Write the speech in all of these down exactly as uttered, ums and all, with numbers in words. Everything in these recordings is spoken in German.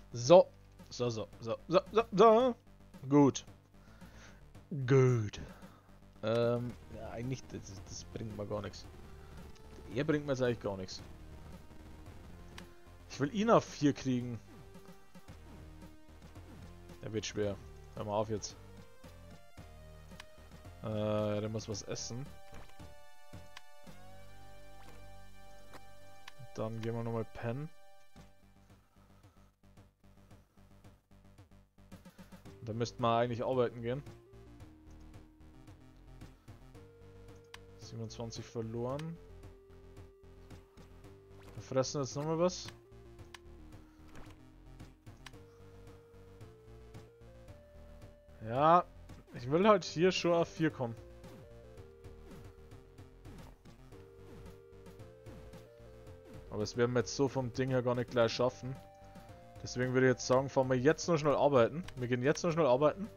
So. So, so, so, so, so, so. Gut. Gut. Ähm, ja, eigentlich, das, das bringt mir gar nichts. Er bringt mir jetzt eigentlich gar nichts. Ich will ihn auf vier kriegen. Der wird schwer. Hör mal auf jetzt. Äh, der muss was essen. Dann gehen wir nochmal pennen. Da müssten wir eigentlich arbeiten gehen. siebenundzwanzig verloren. Wir fressen jetzt nochmal was. Ja, ich will halt hier schon auf vier kommen. Aber das werden wir jetzt so vom Ding her gar nicht gleich schaffen. Deswegen würde ich jetzt sagen, fahren wir jetzt noch schnell arbeiten. Wir gehen jetzt noch schnell arbeiten.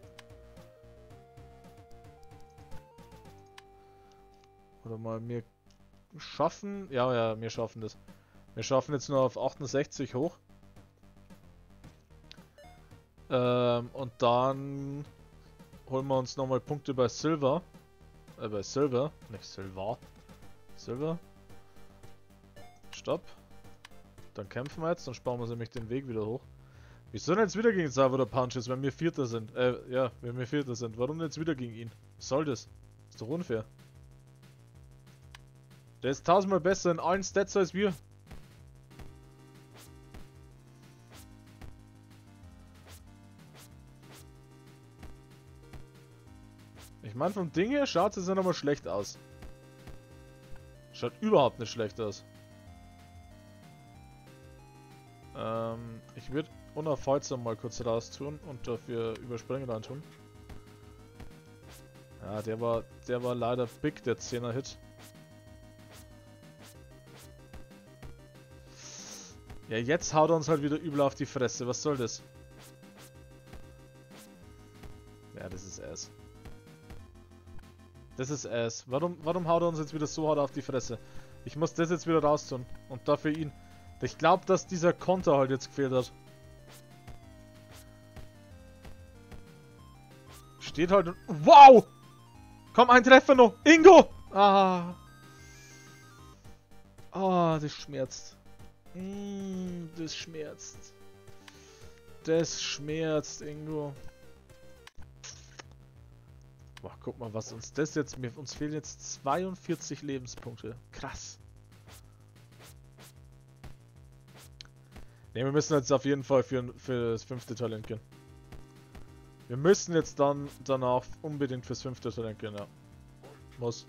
Oder mal, wir schaffen... Ja, ja, wir schaffen das. Wir schaffen jetzt nur auf achtundsechzig hoch. Ähm, und dann holen wir uns nochmal Punkte bei Silver. Äh, bei Silver. Nicht Silver. Silver. Stopp. Dann kämpfen wir jetzt, dann sparen wir nämlich den Weg wieder hoch. Wieso denn jetzt wieder gegen Salvador Punches, wenn wir Vierter sind? Äh, ja, wenn wir Vierter sind. Warum jetzt wieder gegen ihn? Was soll das? Ist doch unfair. Der ist tausendmal besser in allen Stats als wir. Ich meine, vom Ding her schaut es ja nochmal schlecht aus. Schaut überhaupt nicht schlecht aus. Ähm, ich würde unaufhaltsam mal kurz raus tun und dafür Überspringen rein tun. Ja, der war, der war leider big, der zehner Hit. Ja, jetzt haut er uns halt wieder übel auf die Fresse. Was soll das? Ja, das ist Ass. Das ist Ass. Warum, warum haut er uns jetzt wieder so hart auf die Fresse? Ich muss das jetzt wieder raus tun. Und dafür ihn. Ich glaube, dass dieser Konter halt jetzt gefehlt hat. Steht halt und... Wow! Komm, ein Treffer noch! Ingo! Ah! Ah, das schmerzt. Mm, das schmerzt. Das schmerzt, Ingo. Boah, guck mal, was uns das jetzt... Mir, uns fehlen jetzt zweiundvierzig Lebenspunkte. Krass. Ne, wir müssen jetzt auf jeden Fall für, für das fünfte Talent gehen. Wir müssen jetzt dann danach unbedingt fürs fünfte Talent gehen, ja. Muss.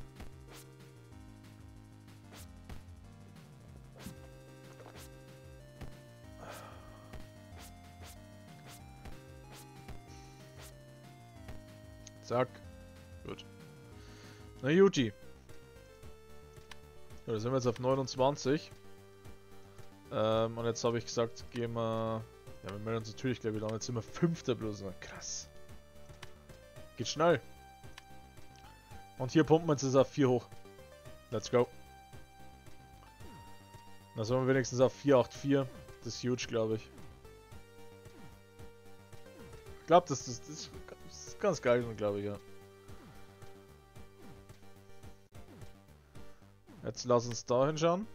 Zack. Gut. Na Juti. Ja, da sind wir jetzt auf neunundzwanzig. Ähm, und jetzt habe ich gesagt, gehen wir... Ja, wir melden uns natürlich gleich wieder an. Jetzt sind wir Fünfter bloß. Na, krass. Geht schnell. Und hier pumpen wir uns jetzt auf vier hoch. Let's go. Da sind wir wenigstens auf vier acht vier. Das ist huge, glaube ich. Ich glaube, das, das, das ist ganz geil, glaube ich, ja. Jetzt lass uns da hinschauen.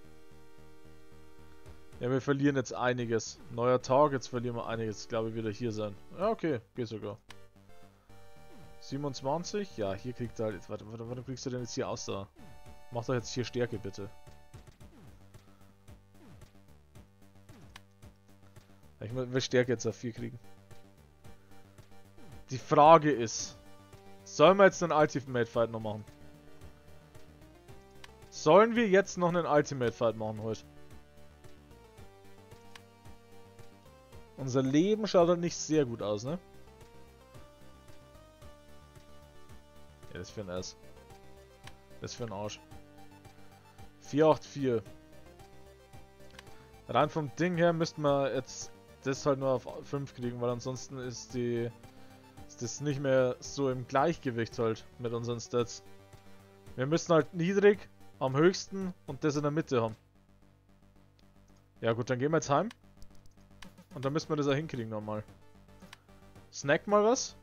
Ja, wir verlieren jetzt einiges. Neuer Tag, jetzt verlieren wir einiges. Ich glaube, wieder hier sein. Ja, okay, geht sogar. siebenundzwanzig? Ja, hier kriegt er halt... Warte, warte, warum kriegst du denn jetzt hier Ausdauer? Mach doch jetzt hier Stärke, bitte. Ich will Stärke jetzt auf vier kriegen. Die Frage ist... Sollen wir jetzt einen Ultimate Fight noch machen? Sollen wir jetzt noch einen Ultimate Fight machen heute? Unser Leben schaut halt nicht sehr gut aus, ne? Ja, das ist für ein Ass. Das ist für ein Arsch. vier acht vier. Rein vom Ding her müssten wir jetzt das halt nur auf fünf kriegen, weil ansonsten ist die ist das nicht mehr so im Gleichgewicht halt mit unseren Stats. Wir müssen halt niedrig, am höchsten und das in der Mitte haben. Ja gut, dann gehen wir jetzt heim. Und dann müssen wir das auch hinkriegen nochmal. Snack mal was.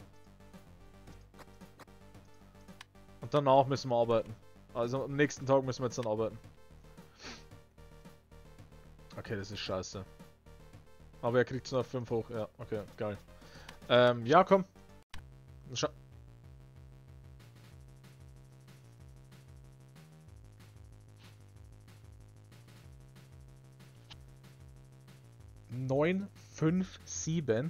Und danach müssen wir arbeiten. Also am nächsten Tag müssen wir jetzt dann arbeiten. Okay, das ist scheiße. Aber er kriegt es nur auf fünf hoch. Ja, okay, geil. Ähm, ja, komm. Scha neun, fünf, sieben.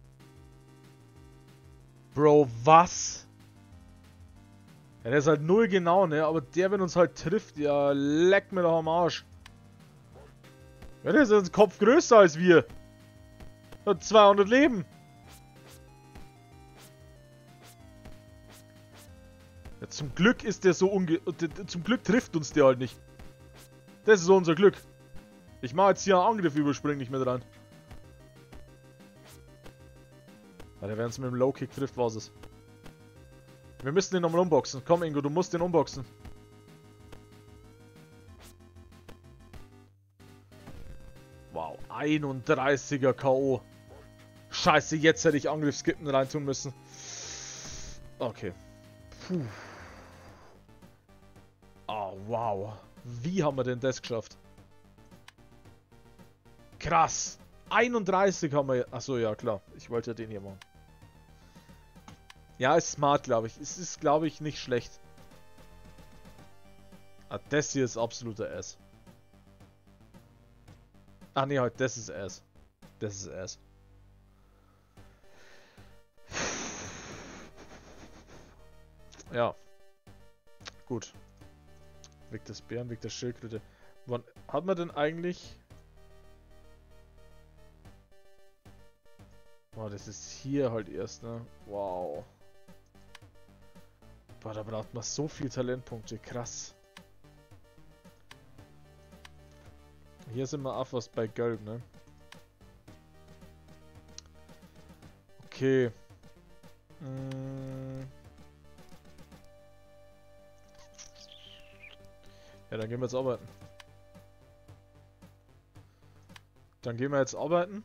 Bro, was? Ja, der ist halt null genau, ne? Aber der, wenn uns halt trifft, ja, leck mir doch am Arsch. Ja, der ist ein Kopf größer als wir. Hat zweihundert Leben. Ja, zum Glück ist der so unge... Zum Glück trifft uns der halt nicht. Das ist so unser Glück. Ich mache jetzt hier einen Angriff, überspring nicht mehr dran. Ja, wenn es mit dem Low-Kick trifft, war es. Wir müssen den nochmal unboxen. Komm, Ingo, du musst den unboxen. Wow, einunddreißiger K O. Scheiße, jetzt hätte ich Angriffskippen reintun müssen. Okay. Puh. Oh, wow. Wie haben wir denn das geschafft? Krass. einunddreißig haben wir... Achso, ja, klar. Ich wollte ja den hier machen. Ja, ist smart, glaube ich. Es ist, glaube ich, nicht schlecht. Ah, das hier ist absoluter Ass. Ah, nee, halt, das ist Ass. Das ist Ass. Ja. Gut. Weg des Bären, Weg der Schildkröte. Wann hat man denn eigentlich... Oh, das ist hier halt erst, ne? Wow. Boah, da braucht man so viel Talentpunkte. Krass. Hier sind wir auch fast bei Gelb, ne? Okay. Hm. Ja, dann gehen wir jetzt arbeiten. Dann gehen wir jetzt arbeiten.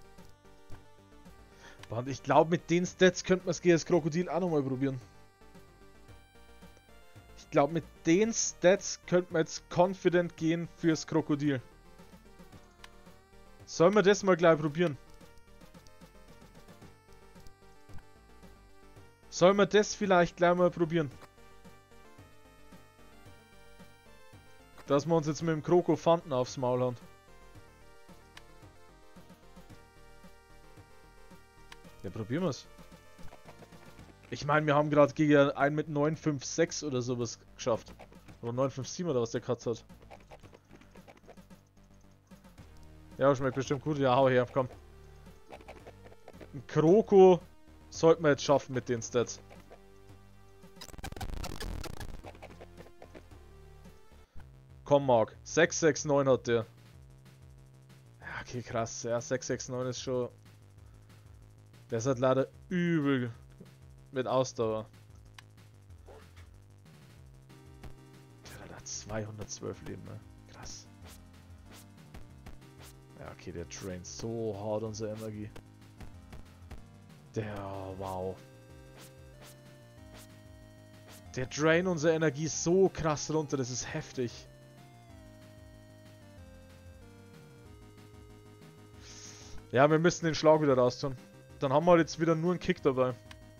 Und ich glaube, mit den Stats könnte man es gegen das Krokodil auch nochmal probieren. Ich glaube, mit den Stats könnte man jetzt confident gehen fürs Krokodil. Sollen wir das mal gleich probieren? Sollen wir das vielleicht gleich mal probieren? Dass wir uns jetzt mit dem Kroko Fanten aufs Maul haben. Ja, probieren wir es. Ich meine, wir haben gerade gegen einen mit neun fünf sechs oder sowas geschafft. Oder neun fünf sieben oder was der Katz hat. Ja, schmeckt bestimmt gut. Ja, hau her, komm. Ein Kroko sollten wir jetzt schaffen mit den Stats. Komm, Mark. sechs sechs neun hat der. Ja, okay, krass. Ja, sechs sechs neun ist schon... Der ist halt leider übel mit Ausdauer. Der hat zweihundertzwölf Leben, ne? Krass. Ja, okay, der draint so hart unsere Energie. Der, wow. Der draint unsere Energie so krass runter, das ist heftig. Ja, wir müssen den Schlag wieder raus tun. Dann haben wir halt jetzt wieder nur einen Kick dabei.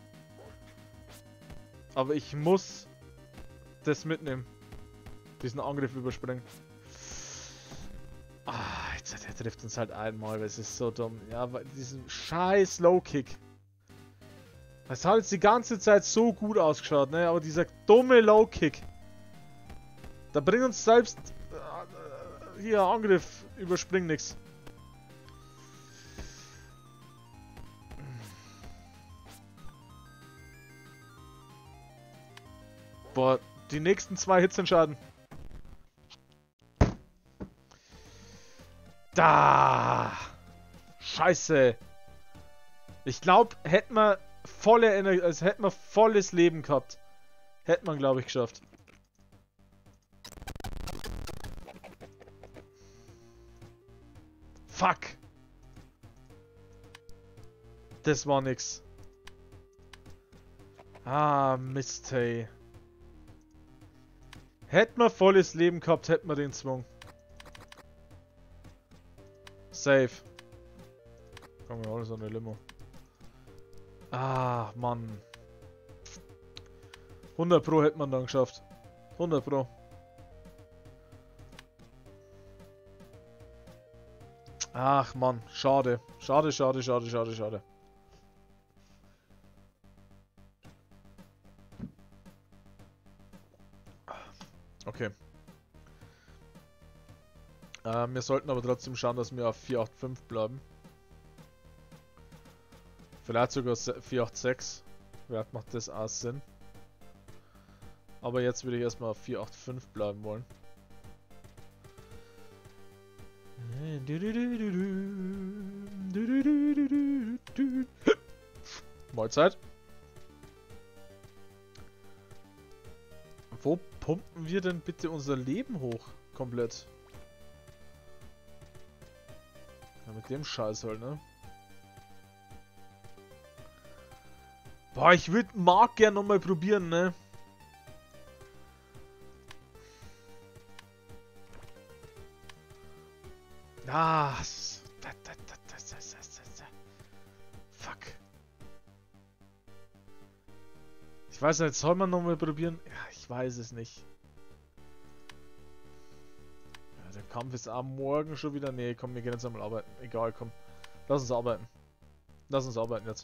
Aber ich muss das mitnehmen. Diesen Angriff überspringen. Ah, jetzt der trifft uns halt einmal, weil es ist so dumm. Ja, weil diesen scheiß Low-Kick. Es hat jetzt die ganze Zeit so gut ausgeschaut, ne? Aber dieser dumme Low-Kick. Da bringt uns selbst... Äh, hier, Angriff, überspringt nichts. Boah, die nächsten zwei Hits entscheiden. Da! Scheiße! Ich glaube, hätten wir volle Energie, also hätten wir volles Leben gehabt. Hätte man, glaube ich, geschafft. Fuck! das war nix. Ah, Mist, hey. Hätten wir volles Leben gehabt, hätten wir den Zwang. Safe. Kommen wir alles an eine Limo. Ah, Mann. hundert Pro hätte man dann geschafft. hundert Pro. Ach, Mann. Schade. Schade, schade, schade, schade, schade. Okay. Äh, wir sollten aber trotzdem schauen, dass wir auf vier acht fünf bleiben. Vielleicht sogar vier acht sechs. Vielleicht macht das auch Sinn. Aber jetzt würde ich erstmal auf vier acht fünf bleiben wollen. Mahlzeit. Wo pumpen wir denn bitte unser Leben hoch? Komplett. Ja, mit dem Scheiß halt, ne? Boah, ich würd, mag gern nochmal probieren, ne? Ah, da, da, da, da, da, da, da. Fuck. Ich weiß nicht, soll man nochmal probieren? Ja, ich weiß es nicht. Ja, der Kampf ist am Morgen schon wieder. Nee, komm, wir gehen jetzt einmal arbeiten. Egal, komm. Lass uns arbeiten. Lass uns arbeiten jetzt.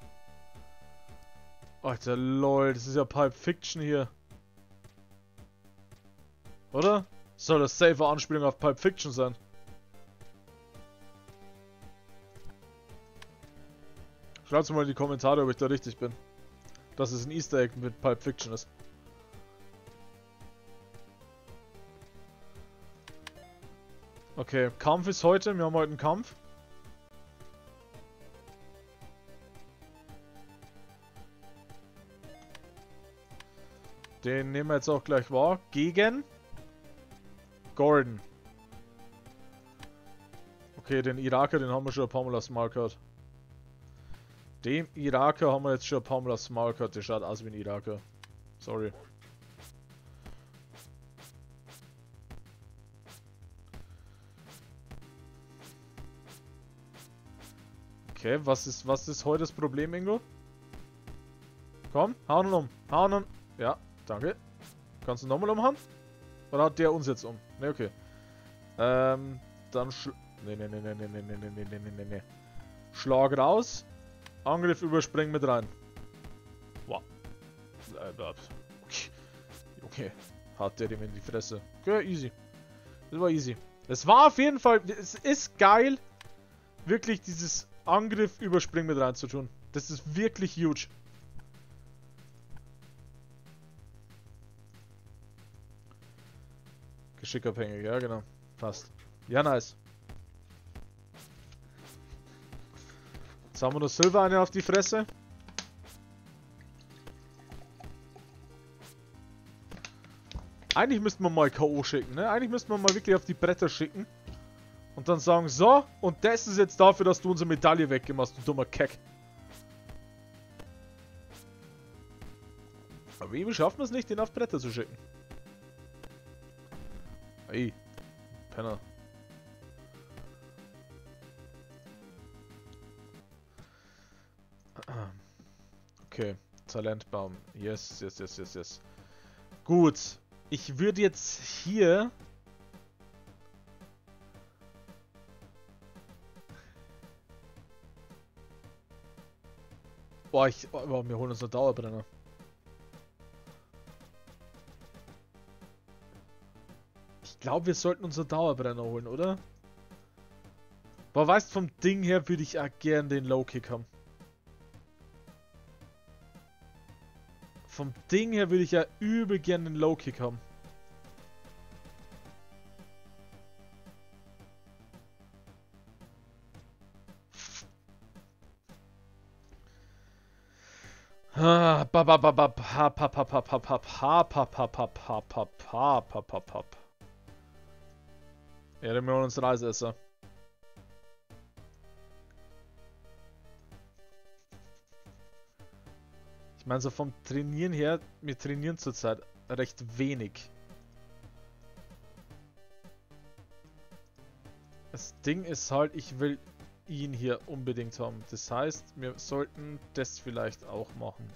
Alter, lol, das ist ja Pulp Fiction hier. Oder? Soll das safe Anspielung auf Pulp Fiction sein? Schreibt mal in die Kommentare, ob ich da richtig bin. Dass es ein Easter Egg mit Pulp Fiction ist. Okay, Kampf ist heute. Wir haben heute einen Kampf. Den nehmen wir jetzt auch gleich wahr. Gegen Gordon. Okay, den Iraker, den haben wir schon ein paar Mal aufs Maul gehört. Dem Iraker haben wir jetzt schon ein paar Mal aufs Maul gehört. Der schaut aus wie ein Iraker. Sorry. Okay, was ist, was ist heute das Problem, Ingo? Komm, hauen ihn um. Hauen ihn. Ja, danke. Kannst du nochmal umhauen? Oder hat der uns jetzt um? Ne, okay. Ähm, dann schl... Ne, ne, ne, ne, ne, ne, ne, ne, ne, ne, ne, ne. Schlag raus. Angriff überspringen mit rein. Wow. Okay. Okay. Hat der dem in die Fresse. Okay, easy. Das war easy. Es war auf jeden Fall... Es ist geil, wirklich dieses Angriff überspringen mit rein zu tun. Das ist wirklich huge. Geschickabhängig, ja genau. Passt. Ja, nice. Jetzt haben wir noch Silber eine auf die Fresse. Eigentlich müssten wir mal K O schicken, ne? Eigentlich müssten wir mal wirklich auf die Bretter schicken. Und dann sagen, so, und das ist jetzt dafür, dass du unsere Medaille weggemacht, du dummer Keck. Aber wie schaffen wir es nicht, den auf Bretter zu schicken? Ey, Penner. Okay, Talentbaum. Yes, yes, yes, yes, yes. Gut. Ich würde jetzt hier... Boah, ich... Oh, wir holen uns eine Dauerbrenner. Ich glaube, wir sollten unsere Dauerbrenner holen, oder? Boah, weißt du, vom Ding her würde ich auch gern den Low-Kick haben. Vom Ding her würde ich ja übel gern den Low-Kick haben. Ha, ba ba ba ba ha pa pa pa pa pa ha pa pa pa pa pa pa pa pa pa. Ja, dann holen wir uns Reisesser. Ich meine, so vom Trainieren her, wir trainieren zurzeit recht wenig. Das Ding ist halt, ich will ihn hier unbedingt haben. Das heißt, wir sollten das vielleicht auch machen.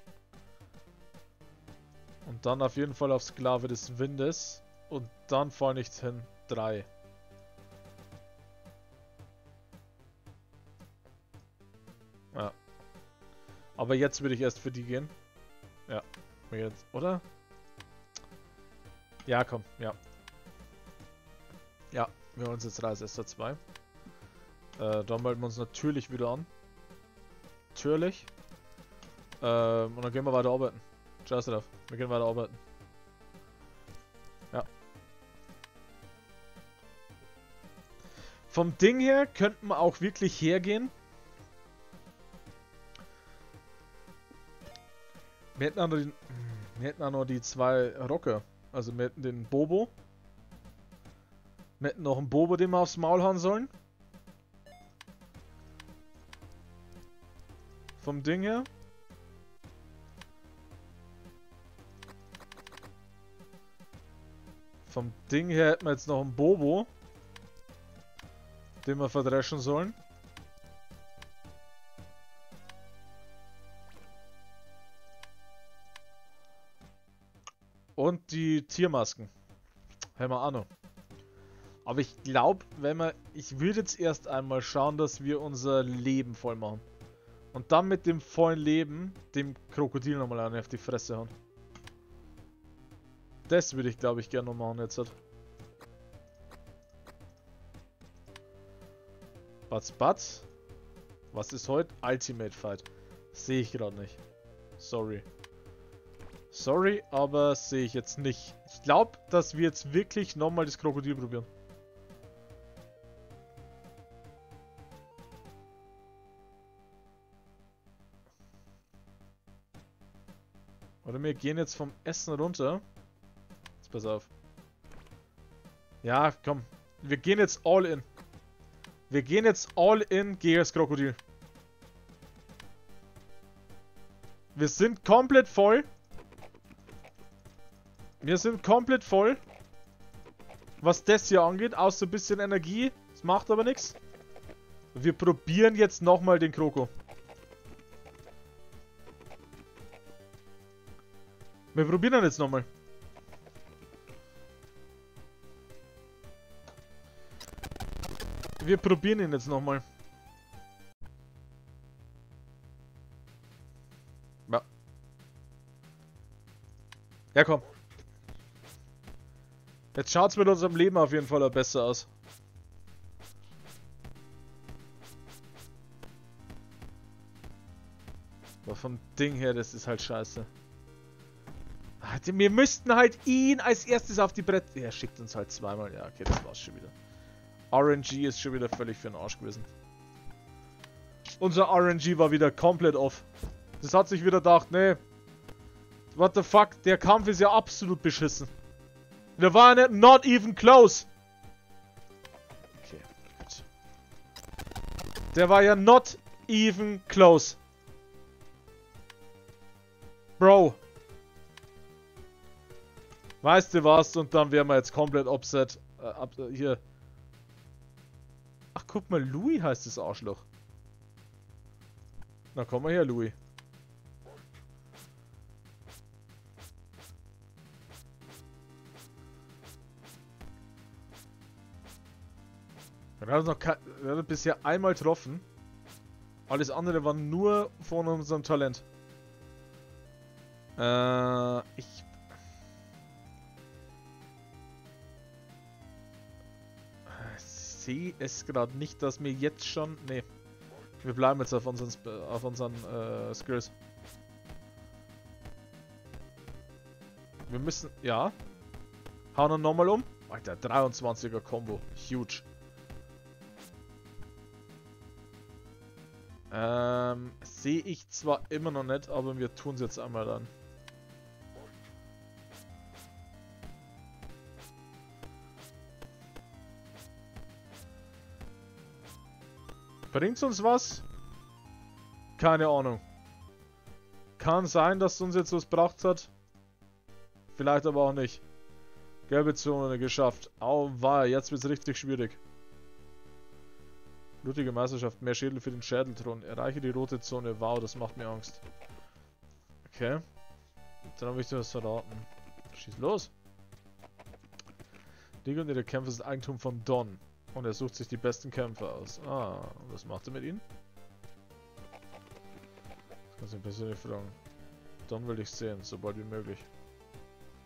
Und dann auf jeden Fall auf Sklave des Windes. Und dann fahr nicht hin. drei. Ja. Aber jetzt würde ich erst für die gehen. Ja. Jetzt, oder? Ja, komm. Ja. Ja, wir holen uns jetzt Reise S zwei. Äh, dann melden wir uns natürlich wieder an. Natürlich. Ähm, und dann gehen wir weiter arbeiten. Scheiß drauf. Wir gehen weiter arbeiten. Ja. Vom Ding her könnten wir auch wirklich hergehen. Wir hätten auch noch die, wir hätten auch noch die zwei Rocker. Also wir hätten den Bobo. Wir hätten noch einen Bobo, den wir aufs Maul hauen sollen. Vom Ding her. Vom Ding her hätten wir jetzt noch einen Bobo, den wir verdreschen sollen. Und die Tiermasken. Haben wir auch noch. Aber ich glaube, wenn wir... Ich würde jetzt erst einmal schauen, dass wir unser Leben voll machen. Und dann mit dem vollen Leben dem Krokodil nochmal eine auf die Fresse hauen. Das würde ich, glaube ich, gerne noch machen jetzt. Batz, batz. Was ist heute? Ultimate Fight. Sehe ich gerade nicht. Sorry. Sorry, aber sehe ich jetzt nicht. Ich glaube, dass wir jetzt wirklich nochmal das Krokodil probieren. Oder wir gehen jetzt vom Essen runter. Jetzt pass auf. Ja, komm. Wir gehen jetzt all in. Wir gehen jetzt all in gegen das Krokodil. Wir sind komplett voll. Wir sind komplett voll. Was das hier angeht, außer ein bisschen Energie. Das macht aber nichts. Wir probieren jetzt nochmal den Kroko. Wir probieren ihn jetzt nochmal. Wir probieren ihn jetzt nochmal. Ja. Ja, komm. Jetzt schaut es mit unserem Leben auf jeden Fall auch besser aus. Aber vom Ding her, das ist halt scheiße. Wir müssten halt ihn als erstes auf die Brett... Er schickt uns halt zweimal. Ja, okay, das war's schon wieder. R N G ist schon wieder völlig für den Arsch gewesen. Unser R N G war wieder komplett off. Das hat sich wieder gedacht, nee. What the fuck, der Kampf ist ja absolut beschissen. Der war nicht not even close. Okay, gut. Der war ja not even close. Bro. Weißt du was? Und dann wären wir jetzt komplett upset. Äh, ab, äh, hier. Ach, guck mal, Louis heißt das Arschloch. Na, komm mal her, Louis. Wir haben noch wir haben bisher einmal getroffen. Alles andere war nur von unserem Talent. Äh, ich... sehe es gerade nicht, dass wir jetzt schon... Nee. Wir bleiben jetzt auf unseren, auf unseren äh, Skills. Wir müssen... Ja. Hauen ihn nochmal um. Alter, dreiundzwanziger Combo. Huge. Ähm, sehe ich zwar immer noch nicht, aber wir tun es jetzt einmal dann. Bringt's uns was? Keine Ahnung. Kann sein, dass es uns jetzt was gebracht hat. Vielleicht aber auch nicht. Gelbe Zone geschafft. Auweia, jetzt wird es richtig schwierig. Blutige Meisterschaft, mehr Schädel für den Schädelthron. Erreiche die rote Zone. Wow, das macht mir Angst. Okay. Dann habe ich dir was verraten. Schieß los. Liga und ihre Kämpfe sind Eigentum von Don. Und er sucht sich die besten Kämpfer aus. Ah, und was macht er mit ihnen? Das kannst du ihn persönlich fragen. Don will ich sehen, sobald wie möglich.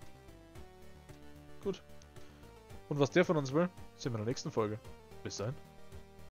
Gut. Und was der von uns will, sehen wir in der nächsten Folge. Bis dahin.